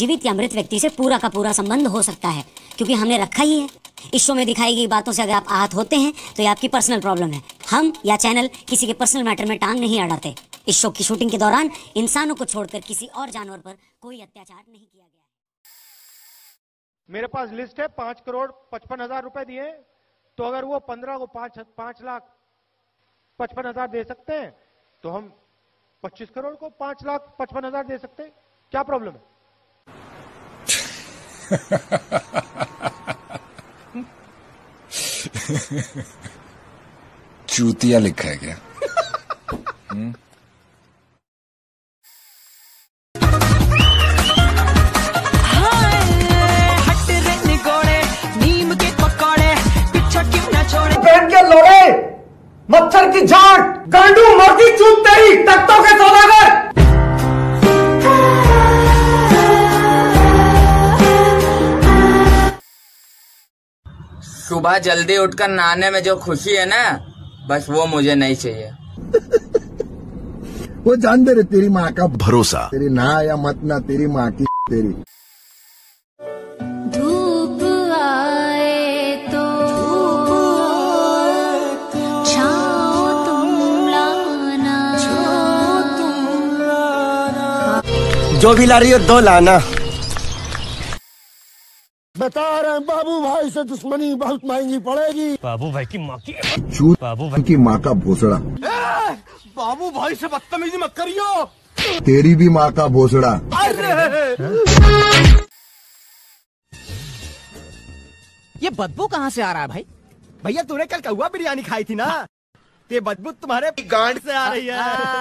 जीवित या मृत व्यक्ति से पूरा का पूरा संबंध हो सकता है, क्योंकि हमने रखा ही है। इस शो में दिखाई गई बातों से अगर आप आहत होते हैं तो ये आपकी पर्सनल प्रॉब्लम है। हम या चैनल किसी के पर्सनल मैटर में टांग नहीं अड़ाते। इस शो की शूटिंग के दौरान इंसानों को छोड़कर किसी और जानवर पर कोई अत्याचार नहीं किया गया है। मेरे पास लिस्ट है 5,55,000 रुपए दिए, तो अगर वो 15 को 5,55,000 दे सकते हैं तो हम 25 करोड़ को 5,55,000 दे सकते हैं। क्या प्रॉब्लम है? चूतिया लिखा है क्या? पहन के लोड़े मच्छर की झाट गांडू मर्दी चूत तेरी तख्तों के सौदागर। सुबह जल्दी उठकर नहाने में जो खुशी है ना, बस वो मुझे नहीं चाहिए। वो जान दे रे तेरी माँ का भरोसा, तेरी ना या मत ना तेरी माँ की तेरी। धूप आए तो छाओ तुम लाना, जो भी ला रही हो 2 लाना। बता रहे हैं बाबू भाई से दुश्मनी बहुत महंगी पड़ेगी। बाबू भाई की माँ की चूत बाबू भाई की माँ का भोसड़ा। बाबू भाई से बदतमीजी मत करियो। तेरी भी माँ का भोसड़ा। ये बदबू कहाँ से आ रहा है भाई? भैया तूने कल कौवा बिरयानी खाई थी ना, ये बदबू तुम्हारे गांड से आ रही है।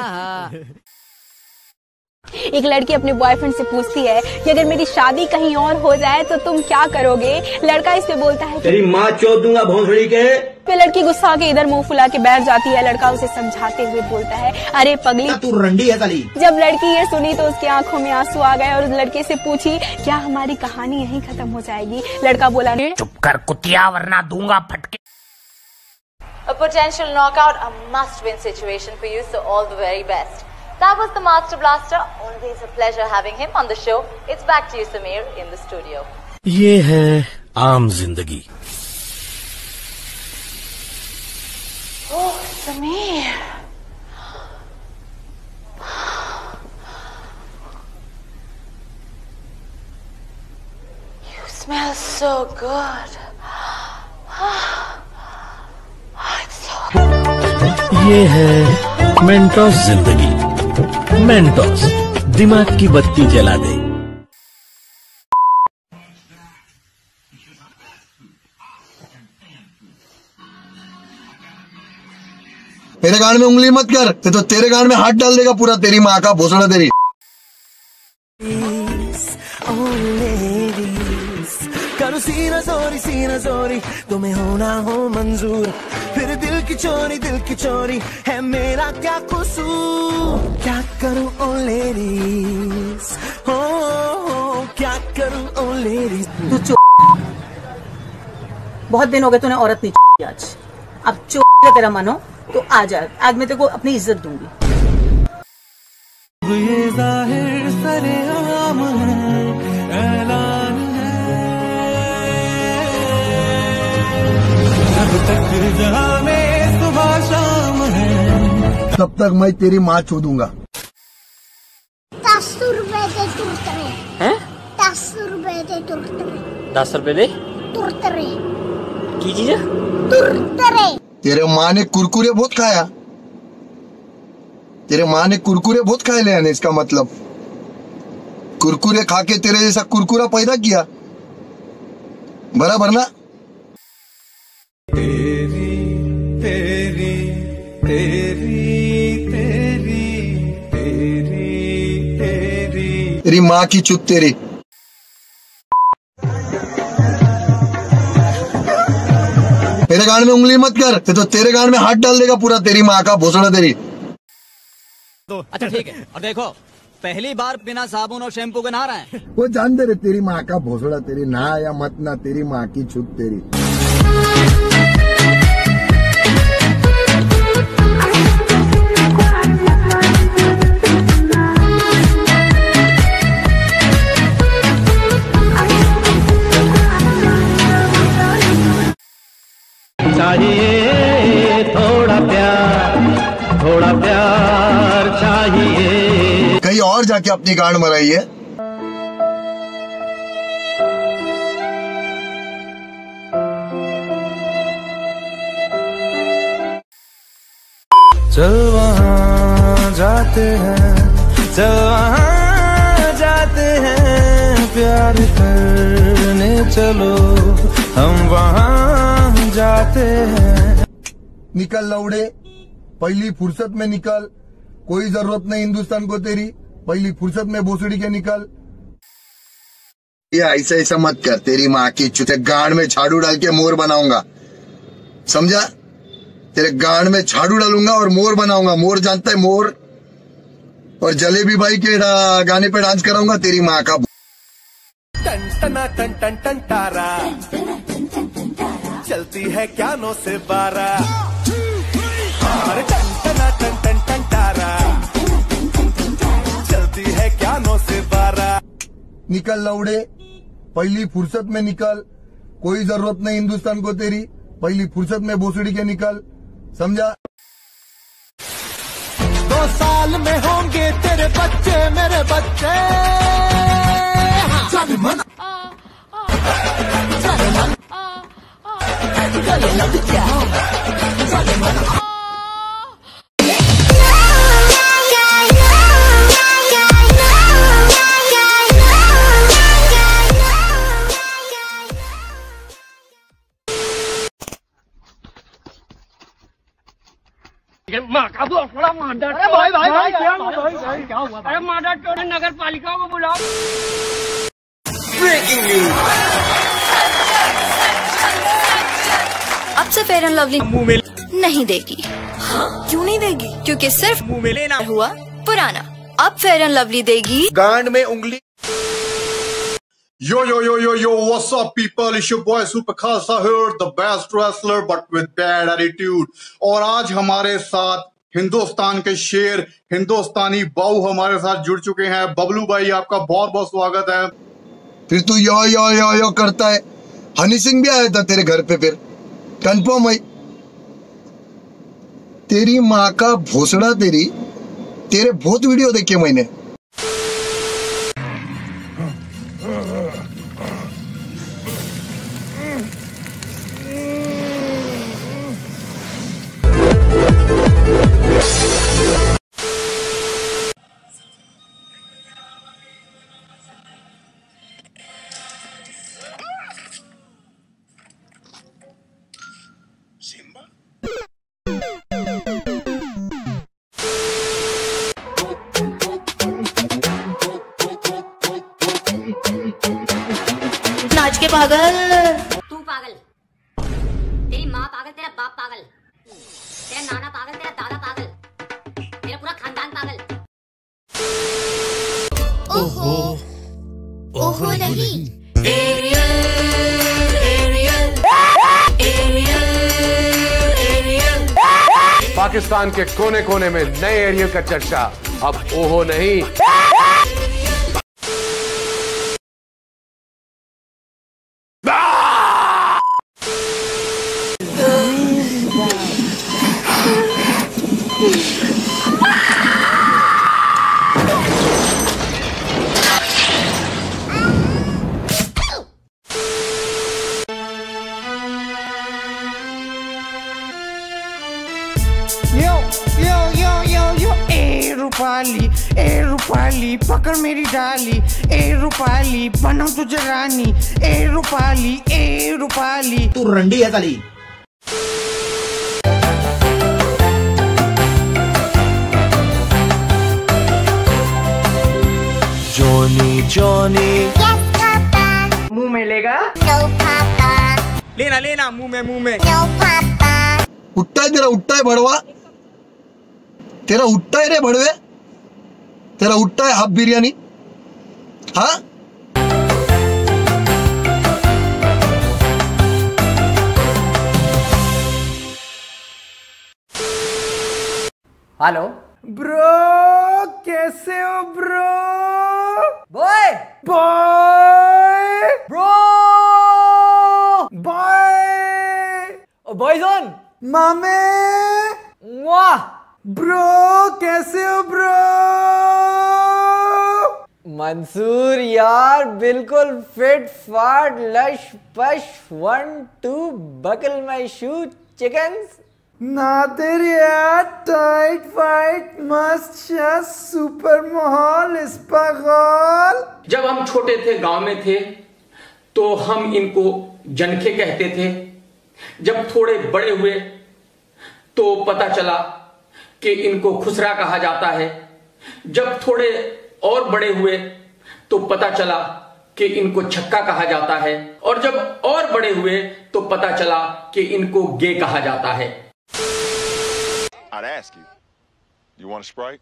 एक लड़की अपने बॉयफ्रेंड से पूछती है कि अगर मेरी शादी कहीं और हो जाए तो तुम क्या करोगे। लड़का इससे बोलता है तेरी माँ चोद दूंगा भोंसड़ी के। फिर लड़की गुस्सा के इधर मुंह फुला के बैठ जाती है। लड़का उसे समझाते हुए बोलता है, अरे पगली तू रंडी है साली। जब लड़की ये सुनी तो उसकी आंखों में आंसू आ गए और उस लड़के से पूछी, क्या हमारी कहानी यहीं खत्म हो जाएगी? लड़का बोला, चुप कर कुतिया वरना दूंगा फटके। A potential knockout, a must-win situation for you, so all the very best. That was the Master Blaster. Always a pleasure having him on the show. It's back to you, Samir, in the studio. ये है आम जिंदगी। Oh, Samir. You smell so good. It's so ये है Mentos जिंदगी। Mentos दिमाग की बत्ती जला दे। मेरे गान में उंगली मत कर, तो तेरे गान में हाथ डाल देगा पूरा, तेरी माँ का भोसड़ा तेरी। करो सीना चोरी तुम्हें होना हो मंजूर, फिर दिल की चोरी है मेरा क्या कसूर। क्या करूं ओ लेडीज, हो क्या करूं ओ लेडीज। तू बहुत दिन हो गए तूने औरत नहीं की आज। अब का तेरा मन हो तो आ जा, आज मैं तेरे को अपनी इज्जत दूंगी। ये जाहिर सरेआम है, ऐलान है, अब तक जहां में सुबह शाम है, तब तक मैं तेरी माँ चोदूंगा। 10 रुपए दे तुरतरे। हैं? 10 रुपए दे तुरतरे। 10 रुपए दे तुरतरे की चीज है? तुरतरे। तेरे माँ ने कुरकुरे बहुत खाया, तेरे माँ ने कुरकुरे बहुत खाए ले, इसका मतलब कुरकुरे खा के तेरे जैसा कुरकुरा पैदा किया, बराबर ना? तेरी तेरी तेरी तेरी तेरी तेरी तेरी माँ की चुत तेरी। मेरे गान में उंगली मत कर, तो तेरे गान में हाथ डाल देगा पूरा, तेरी माँ का भोसड़ा तेरी। अच्छा ठीक है, और देखो पहली बार बिना साबुन और शैम्पू के नहा रहे हैं। वो जान दे रे तेरी माँ का भोसड़ा तेरी, ना या मत ना तेरी माँ की छुट तेरी। चाहिए, थोड़ा प्यार चाहिए। कहीं और जाके अपनी गांड मराइए। चल वहाँ जाते हैं, चल वहाँ जाते हैं, प्यार करने चलो, हम वहाँ जाते हैं। निकल लौड़े, पहली फुर्सत में निकल, कोई जरूरत नहीं हिंदुस्तान को तेरी, पहली फुर्सत में भोसड़ी के निकल। ये ऐसा ऐसा मत कर, तेरी माँ की चुते गांड में झाड़ू डाल के मोर बनाऊंगा, समझा? तेरे गांड में झाड़ू डालूंगा और मोर बनाऊंगा। मोर जानता है मोर? और जलेबी भाई के गाने पे डांस कराऊंगा तेरी माँ का। टन टना टन टन टन तारा, चलती है क्या 9 से 12। अरे टन टना टन टन टन तारा, चलती है क्या 9 से 12। निकल लौड़े, पहली फुर्सत में निकल, कोई जरूरत नहीं हिंदुस्तान को तेरी, पहली फुर्सत में भोसड़ी के निकल, समझा? 2 साल में होंगे तेरे बच्चे, मेरे बच्चे। चल मन माँ का बहुत बड़ा मार्डर। अरे भाई भाई भाई क्या हुआ? अरे मार्डर तो नगर पालिका को बुलाओ। Breaking news. अब से फेयर एंड लवली मुंह में नहीं देगी। क्यों नहीं देगी? क्योंकि सिर्फ मुंह में लेना हुआ पुराना, अब फेयर एंड लवली देगी गांड में उंगली। Yo, what's up people? It's your boy Super Khasa here, the best wrestler but with bad attitude. और आज हमारे साथ हिंदुस्तान के शेर, हिंदुस्तानी बाऊ हमारे साथ जुड़ चुके हैं। बबलू भाई, आपका बहुत बहुत स्वागत है। फिर तू यो करता है। हनी सिंह भी आया था तेरे घर पे, फिर कंफर्म है? तेरी माँ का भोसड़ा, तेरे बहुत वीडियो देखे मैंने। नाच के पागल। तू पागल, तेरी माँ पागल, तेरा बाप पागल, तेरा नाना पागल, तेरा दादा पागल, तेरा पूरा खानदान पागल। ओहो ओहो नहीं। पाकिस्तान के कोने कोने में नए एरियल का चर्चा, अब ओहो नहीं। यो ए रूपाली पकड़ मेरी डाली, ए रूपाली बनाऊं तुझे रानी, ए रूपाली तू रंडी है साली। जॉनी मुंह में लेगा? No पापा। लेना मुंह में। No पापा। उठता है तेरा, उठता है भड़वा, तेरा उठता है रे भड़वे, तेरा उठता है हाफ बिरयानी। हाँ, हेलो ब्रो, कैसे हो ब्रो? बॉय ब्रो, बॉय बॉयजोन मामे वाह ब्रो, कैसे हो ब्रो? मंसूर यार बिल्कुल फिट फाट लश पश 1 2 बकल माई शू चिकन्स। नादिर यार टाइट फाइट मस्त शस सुपर माहौल इस्पागल। जब हम छोटे थे, गांव में थे, तो हम इनको जनखे कहते थे। जब थोड़े बड़े हुए तो पता चला कि इनको खुसरा कहा जाता है। जब थोड़े और बड़े हुए तो पता चला कि इनको छक्का कहा जाता है। और जब और बड़े हुए तो पता चला कि इनको गे कहा जाता है। I'd ask you, you want a Sprite?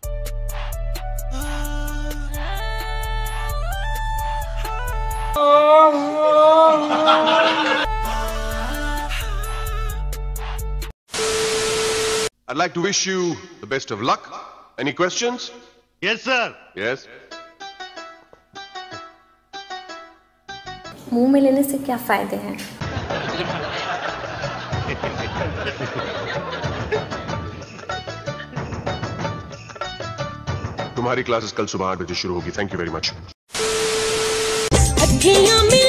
I'd like to wish you the best of luck. Any questions? Yes, sir. Yes. मुंह में लेने से क्या फायदे हैं? तुम्हारी क्लासेस कल सुबह 8 बजे शुरू होगी। Thank you very much.